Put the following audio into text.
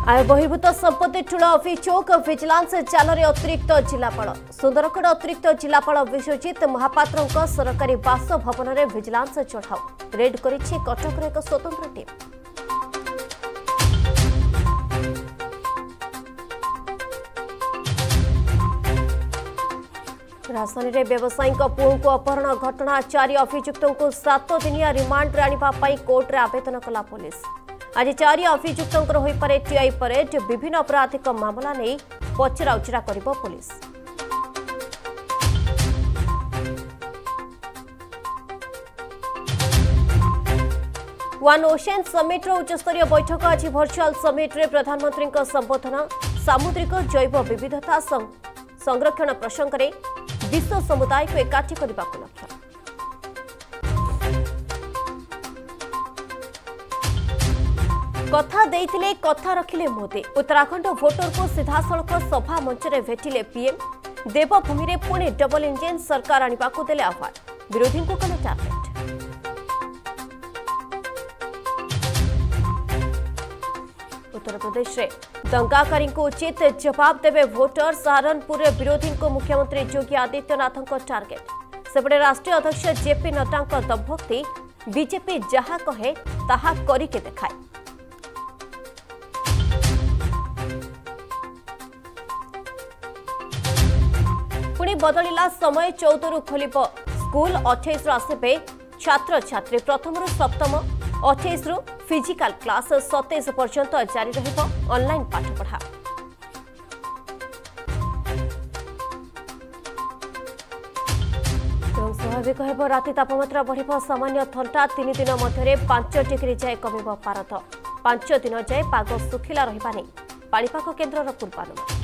आय बहिर्भूत संपत्ति ठूल अफिस चौक विजिलेंस जाल अतिरिक्त जिलापाल सुंदरगढ़ अतिरिक्त जिलापाल विश्वजित महापात्र सरकारी बासभवन में विजिलेंस चढ़ाऊ रेड कर कटक एक स्वतंत्र टीम। राजधानी में व्यवसायी पुओं को अपहरण घटना 4 अभियुक्तों को 7 दिनिया रिमांड आने कोर्ट में आवेदन कला पुलिस। आज 4 अभियुक्तों हो पारे टीआई परेड विभिन्न आपराधिक मामला नहीं पचरा उचरा कर पुलिस। वन ओशन समिट उच्चस्तरीय बैठक आज वर्चुअल समिट रे प्रधानमंत्री संबोधन सामुद्रिक जैव विविधता संरक्षण प्रसंग में विश्व समुदाय को एकाठी करने को लक्ष्य। कथा देइथिले कथा रखिले मोदी उत्तराखंड भोटर को सीधासलख सभा मंच में भेटिले पीएम देवभूमि में पुणे डबल इंजिन सरकार आने को देले आह्वान विरोधी को कले टार्गेट। उत्तर प्रदेश में दंगाकारी को उचित जवाब देवे वोटर सहारनपुर में विरोधी को मुख्यमंत्री योगी आदित्यनाथ टार्गेट। सेपटे राष्ट्रीय अध्यक्ष जेपी नड्डा दम्भक्ति बीजेपी जहा कहे ताहा करिके देखाए। पुणी बदलिला समय 14 रु खोल स्कूल 28 रु आसबे छात्र छात्री प्रथम रु सप्तम 28 रु फिजिकल क्लास 27 पर्यंत जारी रहिबो ऑनलाइन पाठपढ़ा। स्वाभाविक हेब राति तापमात्रा बढ़िबो सामान्य ठंडा 3 दिन मध्य 5 डिग्री जाए कमिबो पारद 5 दिन जाए पाग सुखिला रहिबा नै पाणीपाग केन्द्रर पूर्वानुमान।